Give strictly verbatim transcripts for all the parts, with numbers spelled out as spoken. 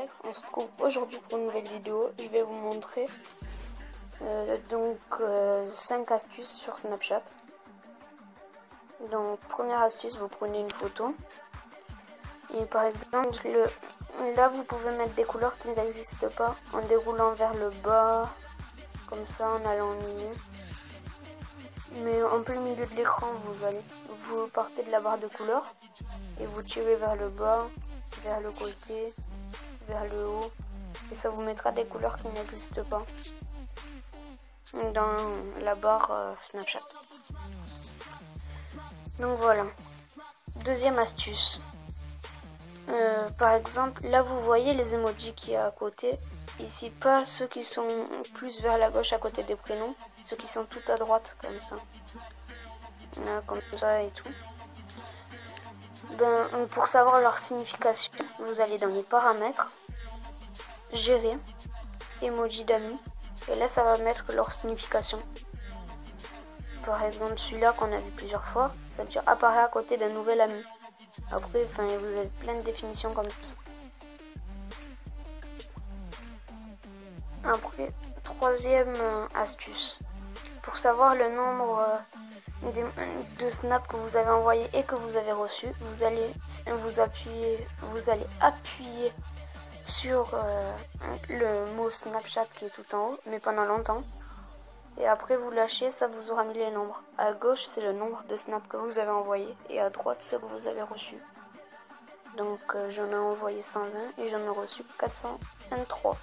Alex, on se retrouve aujourd'hui pour une nouvelle vidéo. Je vais vous montrer euh, donc euh, cinq astuces sur Snapchat. Donc première astuce, vous prenez une photo et par exemple le, là vous pouvez mettre des couleurs qui n'existent pas en déroulant vers le bas comme ça, en allant au milieu. Mais en plein milieu de l'écran, vous allez vous partez de la barre de couleurs et vous tirez vers le bas, vers le côté, vers le haut, et ça vous mettra des couleurs qui n'existent pas dans la barre euh, Snapchat. Donc voilà. Deuxième astuce. Euh, par exemple, là vous voyez les emojis qui y a à côté. Ici, pas ceux qui sont plus vers la gauche à côté des prénoms, ceux qui sont tout à droite comme ça. Là, comme ça et tout. Ben, pour savoir leur signification, vous allez dans les paramètres, gérer, emoji d'amis, et là ça va mettre leur signification. Par exemple, celui-là qu'on a vu plusieurs fois, ça veut dire apparaît à côté d'un nouvel ami. Après, enfin, vous avez plein de définitions comme ça. Après, troisième euh, astuce. Pour savoir le nombre euh, de, de snaps que vous avez envoyé et que vous avez reçu, vous allez vous appuyer, vous allez appuyer sur euh, le mot Snapchat qui est tout en haut, mais pendant longtemps. Et après vous lâchez, ça vous aura mis les nombres. À gauche, c'est le nombre de snaps que vous avez envoyé et à droite, ceux que vous avez reçus. Donc euh, j'en ai envoyé cent vingt et j'en ai reçu quatre cent vingt-trois.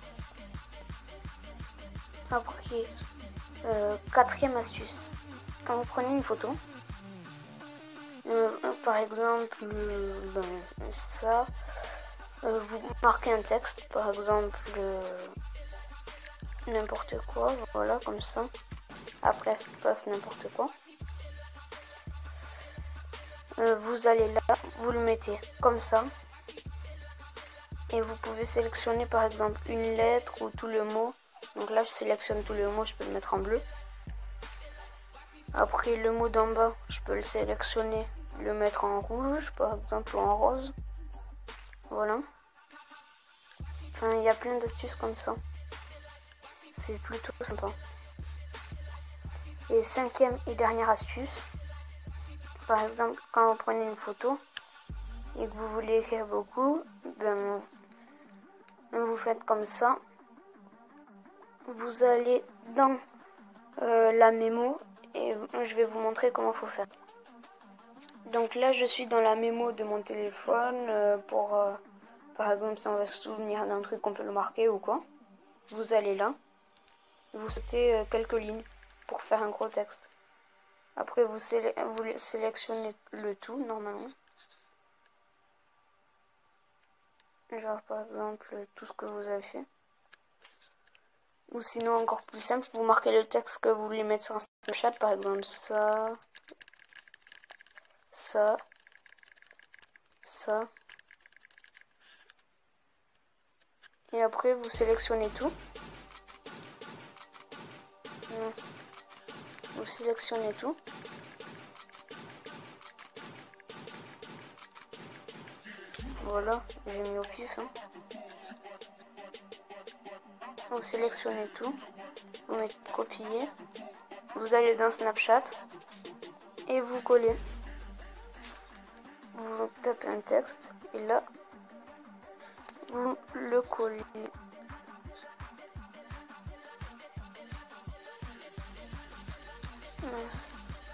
Après, euh, quatrième astuce, quand vous prenez une photo, euh, par exemple, euh, ben, ça, euh, vous marquez un texte, par exemple, euh, n'importe quoi, voilà, comme ça, après espace n'importe quoi, euh, vous allez là, vous le mettez comme ça, et vous pouvez sélectionner par exemple une lettre ou tout le mot. Donc là je sélectionne tous les mots, je peux le mettre en bleu. Après le mot d'en bas, je peux le sélectionner, le mettre en rouge par exemple ou en rose. Voilà. Enfin il y a plein d'astuces comme ça. C'est plutôt sympa. Et cinquième et dernière astuce. Par exemple quand vous prenez une photo et que vous voulez écrire beaucoup, ben, vous faites comme ça. Vous allez dans euh, la mémo et je vais vous montrer comment faut faire. Donc là je suis dans la mémo de mon téléphone euh, pour euh, par exemple si on va se souvenir d'un truc qu'on peut le marquer ou quoi. Vous allez là, vous sautez euh, quelques lignes pour faire un gros texte. Après vous, sélec vous sélectionnez le tout normalement. Genre par exemple tout ce que vous avez fait. Ou sinon encore plus simple, vous marquez le texte que vous voulez mettre sur Snapchat, par exemple ça, ça, ça. Et après vous sélectionnez tout. Vous sélectionnez tout. Voilà, j'ai mis au pif. Hein. Vous sélectionnez tout, vous mettez copier, vous allez dans Snapchat et vous collez. Vous tapez un texte et là, vous le collez. Mince.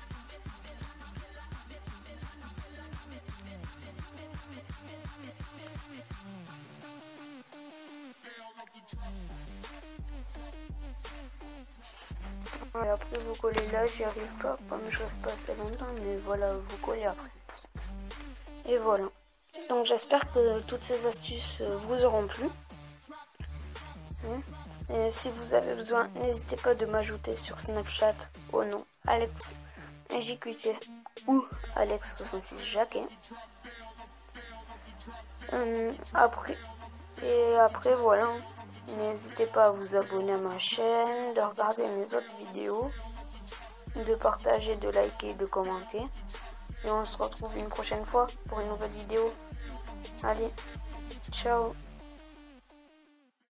Et après vous collez là, j'y arrive pas, comme je reste pas assez longtemps, mais voilà, vous collez après. Et voilà. Donc j'espère que toutes ces astuces vous auront plu. Et si vous avez besoin, n'hésitez pas de m'ajouter sur Snapchat au nom Alex J Q T ou Alex soixante-six Jacquet. Euh, après, et après voilà. N'hésitez pas à vous abonner à ma chaîne, de regarder mes autres vidéos, de partager, de liker, de commenter. Et on se retrouve une prochaine fois pour une nouvelle vidéo. Allez, ciao!